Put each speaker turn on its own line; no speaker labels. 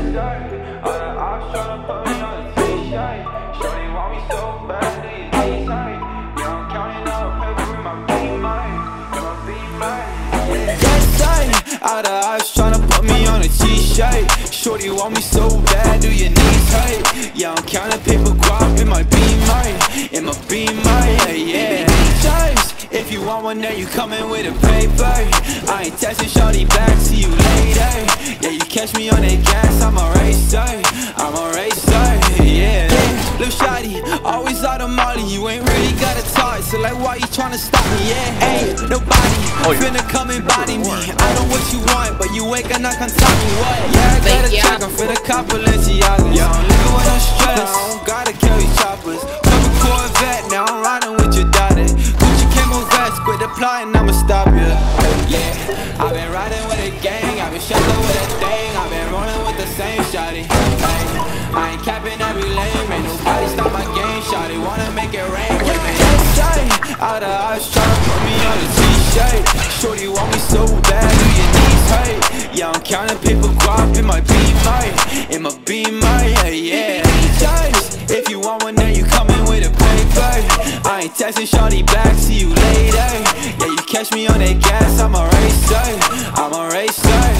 YESSIR. All the ops tryna put me on a t-shirt. Shorty want me so bad, do you need sight? Yeah, I'm counting up paper with my 𝗣𝗲𝗏,
YESSIR. All the ops tryna put me on a t-shirt. Shorty want me so bad, do your knees hurt? Yeah, I'm counting paper guap in my 𝗣𝗲𝗏, yeah. If you want one, then you coming with a paper. I ain't texting shorty back, see you later. Yeah, you catch me on that gas, I'm a racer, yeah. Lil' shawty, always out of molly, you ain't really got a talk, so like why you tryna stop me, yeah? Ain't nobody finna come and body me. I know what you want, but you ain't gonna come tell me what. Yeah, I got a check, I'm finna cop 𝗬𝗬𝗏𝗀𝗏. Yeah, I'm living with no stress, I don't gotta carry choppers. Couple Corvette, now I'm riding with your daughter. Quit applying, I'ma stop you. Yeah, I've been riding with a gang, I've been sheltered with a thing, I've been rolling with the same shawty. Hey, I ain't capping every lane, ain't nobody stop my game. Shawty wanna make it rain with me. All the ops tryna put me on a t-shirt. Shorty want me so bad, do your knees hurt? Yeah, I'm counting paper guap in my 𝗣𝗲𝗏, yeah. If you want one, then you coming with a paper. I ain't texting shorty back, see you later. Yeah, you catch me on that gas, I'm a racer,